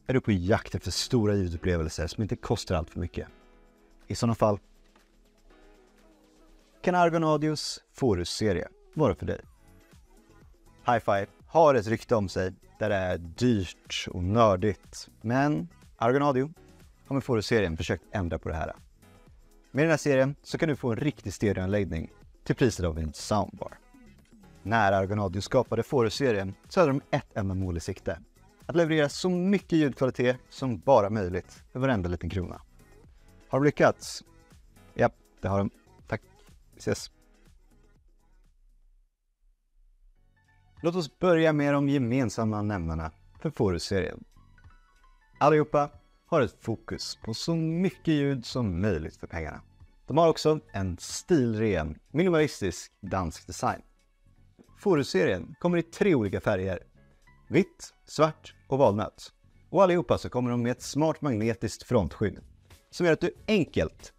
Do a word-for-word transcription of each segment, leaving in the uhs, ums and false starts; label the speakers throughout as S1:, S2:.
S1: är du på jakt efter stora ljudupplevelser som inte kostar allt för mycket? I sådana fall kan Argon Audios Forus-serie vara för dig. Hi-Fi har ett rykte om sig där det är dyrt och nördigt, men Argon Audio har med Forus-serien försökt ändra på det här. Med den här serien så kan du få en riktig stereoanläggning till priset av en soundbar. När Argon Audio skapade Forus-serien så hade de ett enda mål i sikte: att leverera så mycket ljudkvalitet som bara möjligt för varenda liten krona. Har de lyckats? Ja, det har de. Tack. Vi ses. Låt oss börja med de gemensamma nämnarna för Forus-serien. Allihopa har ett fokus på så mycket ljud som möjligt för pengarna. De har också en stilren, minimalistisk dansk design. Forus-serien kommer i tre olika färger: vitt, svart och valnöt. Och allihopa så kommer de med ett smart magnetiskt frontskydd som gör att du enkelt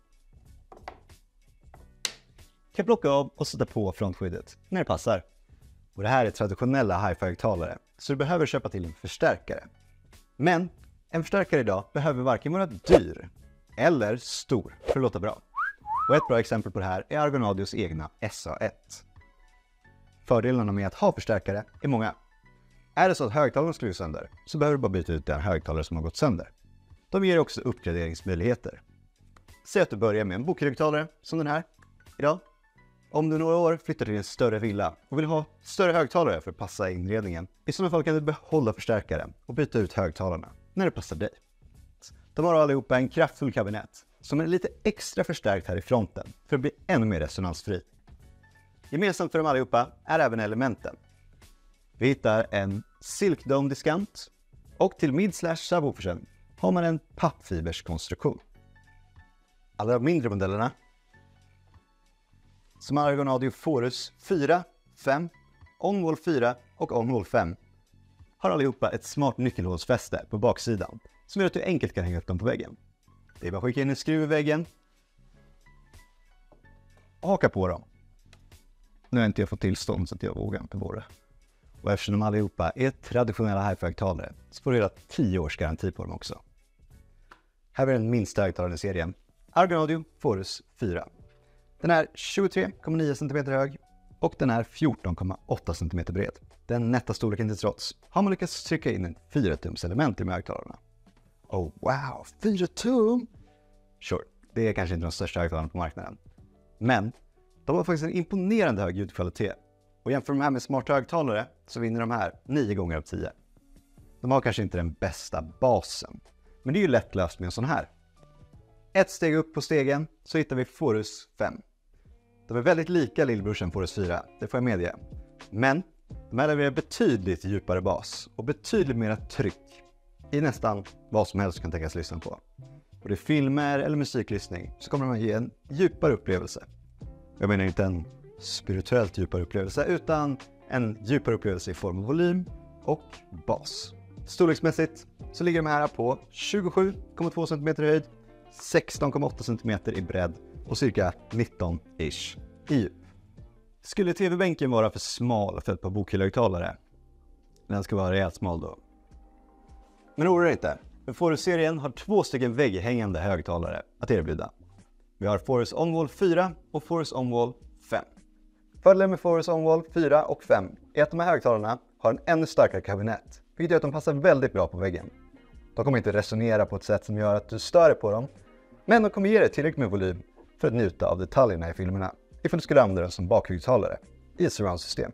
S1: kan plocka av och sätta på frontskyddet när det passar. Och det här är traditionella hi-fi-högtalare, så du behöver köpa till en förstärkare. Men en förstärkare idag behöver varken vara dyr eller stor för att låta bra. Och ett bra exempel på det här är Argon Audios egna S A ett. Fördelarna med att ha förstärkare är många. Är det så att högtalaren skulle gå sönder så behöver du bara byta ut den högtalare som har gått sönder. De ger också uppgraderingsmöjligheter. Säg att du börjar med en bokhögtalare som den här idag. Om du några år flyttar till en större villa och vill ha större högtalare för att passa inredningen, i sådana fall kan du behålla förstärkaren och byta ut högtalarna när det passar dig. De har allihopa en kraftfull kabinett som är lite extra förstärkt här i fronten för att bli ännu mer resonansfri. Gemensamt för dem allihopa är även elementen. Vi hittar en Silk Dome diskant och till mid-slash-subwoofersen har man en pappfiberskonstruktion. Alla de mindre modellerna som Argon Audio Forus fyra, fem, OnWall fyra och OnWall fem har allihopa ett smart nyckelhålsfäste på baksidan som gör att du enkelt kan hänga upp dem på väggen. Det är bara att skicka in en skruv i väggen och haka på dem. Nu har inte jag fått tillstånd så att jag vågar inte på det. Och eftersom de allihopa är traditionella hi-fi-högtalare så får du hela tio års garanti på dem också. Här är den minsta högtalaren i serien, Argon Audio Forus fyra. Den är tjugotre komma nio centimeter hög och den är fjorton komma åtta centimeter bred. Den nätta storleken till trots har man lyckats trycka in en fyra tums element i de högtalarna. Oh wow, fyra tum! Sure, det är kanske inte de största högtalarna på marknaden. Men de har faktiskt en imponerande hög ljudkvalitet. Och jämför de här med smarta högtalare så vinner de här nio gånger av tio. De har kanske inte den bästa basen, men det är ju lätt löst med en sån här. Ett steg upp på stegen så hittar vi Forus fem. De är väldigt lika lillbrorsen Forus fyra, det får jag medge. Men de här levererar betydligt djupare bas och betydligt mer tryck i nästan vad som helst kan tänkas lyssna på. Och det är filmer eller musiklyssning så kommer de att ge en djupare upplevelse. Jag menar inte en spirituellt djupare upplevelse utan en djupare upplevelse i form av volym och bas. Storleksmässigt så ligger de här på tjugosju komma två centimeter i höjd, sexton komma åtta centimeter i bredd och cirka nitton-ish i djup. Skulle tv-bänken vara för smal för ett par bokhögtalare? Den ska vara rejält smal då. Men oroa dig inte, för Forus-serien har två stycken vägghängande högtalare att erbjuda. Vi har Forus OnWall fyra och Forus OnWall fem. Fördelen med Forus OnWall fyra och fem är att de här högtalarna har en ännu starkare kabinett, vilket gör att de passar väldigt bra på väggen. De kommer inte resonera på ett sätt som gör att du stör dig på dem, men de kommer ge dig tillräckligt med volym för att njuta av detaljerna i filmerna ifall du skulle använda dem som bakhögtalare i ett surround-system.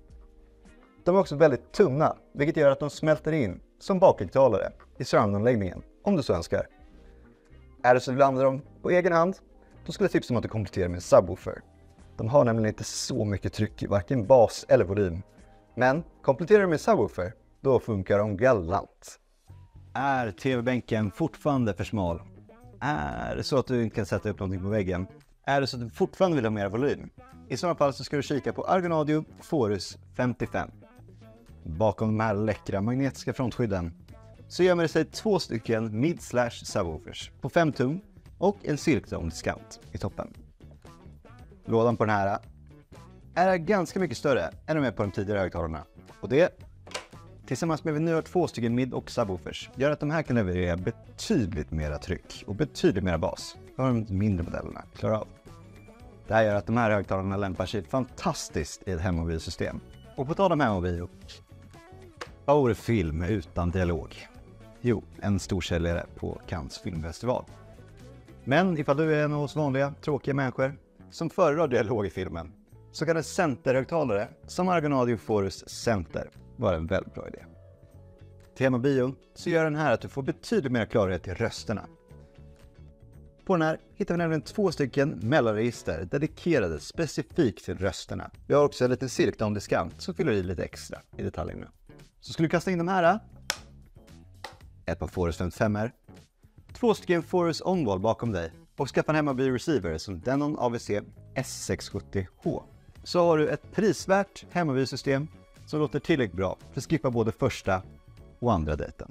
S1: De är också väldigt tunna, vilket gör att de smälter in som bakhögtalare i surround-anläggningen om du så önskar. Är det så att du vill använda dem på egen hand, då skulle jag tipsa om att du kompletterar med en subwoofer. De har nämligen inte så mycket tryck i varken bas eller volym. Men kompletterar du med subwoofer, då funkar de galant. Är tv-bänken fortfarande för smal? Är det så att du inte kan sätta upp någonting på väggen? Är det så att du fortfarande vill ha mer volym? I sådana fall så ska du kika på Argon Audio Forus femtiofem. Bakom de här läckra magnetiska frontskydden så gömmer det sig två stycken mid-slash subwoofers på fem tum och en Silk Dome diskant i toppen. Lådan på den här är ganska mycket större än de är på de tidigare högtalarna. Och det tillsammans med vi nu har två stycken mid- och subwoofers gör att de här kan leverera betydligt mera tryck och betydligt mera bas. Det har de mindre modellerna klarar av. Det här gör att de här högtalarna lämpar sig fantastiskt i ett hemmabiosystem. Och på tal om hemmabio, vad vore film utan dialog? Jo, en stor säljare på Cannes filmfestival. Men ifall du är en av oss vanliga, tråkiga människor som föredrar dialog i filmen, så kan en centerhögtalare som Argon Audio Forus Center vara en väldigt bra idé. Till hemmabio så gör den här att du får betydligt mer klarhet i rösterna. På den här hittar vi nämligen två stycken mellanregister dedikerade specifikt till rösterna. Vi har också en liten cirkdown-diskant som fyller i lite extra i detaljerna. Så skulle du kasta in de här, ett par Forus femtiofem R, två stycken Forus Onwall bakom dig och skaffa en hemmabio receiver som Denon A V C S sex sjuttio H. Så har du ett prisvärt hemmabiosystem som låter tillräckligt bra för att skippa både första och andra dejten.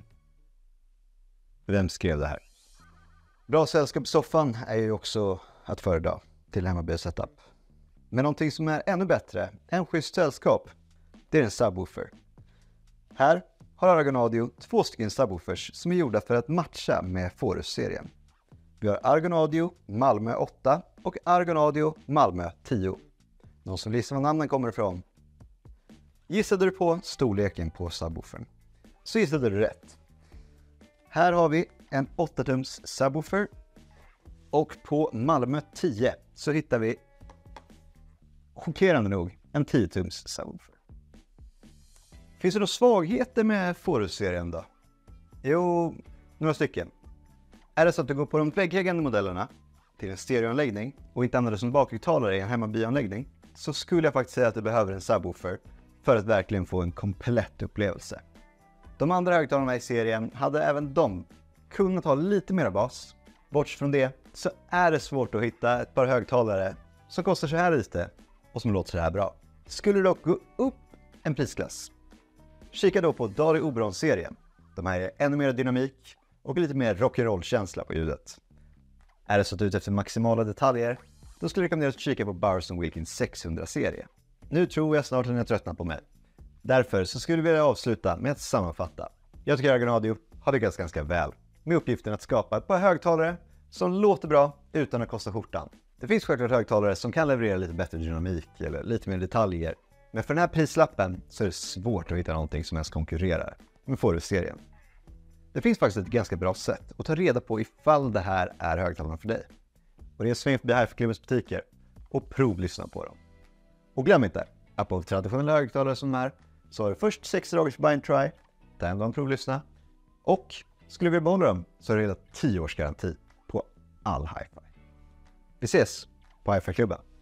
S1: Vem skrev det här? Bra sällskap i soffan är ju också att föredra till hemmabio-setup. Men någonting som är ännu bättre än schysst sällskap, det är en subwoofer. Här har Argon Audio två stycken subwoofers som är gjorda för att matcha med Forus-serien. Vi har Argon Audio Malmö åtta och Argon Audio Malmö tio. Någon som gissar var namnen kommer ifrån? Gissade du på storleken på subwoofern, så gissade du rätt. Här har vi en åtta tums subwoofer och på Malmö tio så hittar vi chockerande nog en tio tums subwoofer. Finns det några svagheter med Forus-serien då? Jo, några stycken. Är det så att du går på de vägghängande modellerna till en stereoanläggning och inte använder som bakhögtalare i en hemmabioanläggning, så skulle jag faktiskt säga att du behöver en subwoofer för att verkligen få en komplett upplevelse. De andra högtalarna i serien hade även de kunnat ha lite mer bas. Bortsett från det så är det svårt att hitta ett par högtalare som kostar så här lite och som låter så här bra. Skulle du dock gå upp en prisklass, kika då på Dari Oberon-serien. De här är ännu mer dynamik och lite mer rock'n'roll-känsla på ljudet. Är det så att du är ute efter maximala detaljer, då skulle jag rekommendera att kika på Bowers and Wilkins sexhundra-serie. Nu tror jag snart att ni har tröttnat på mig. Därför så skulle vi vilja avsluta med att sammanfatta. Jag tycker Argon Audio har lyckats ganska väl med uppgiften att skapa ett par högtalare som låter bra utan att kosta skjortan. Det finns självklart högtalare som kan leverera lite bättre dynamik eller lite mer detaljer. Men för den här prislappen så är det svårt att hitta någonting som ens konkurrerar med Forus-serien. Det finns faktiskt ett ganska bra sätt att ta reda på ifall det här är högtalarna för dig. Och det är sväng förbi Hi-Fi-klubbens butiker och provlyssna på dem. Och glöm inte att på traditionella högtalare som är så har du först sex dagars buy and try, ta en gång provlyssna, och skulle vi behålla dem så är det hela tio års garanti på all Hi-Fi. Vi ses på Hi-Fi-klubben.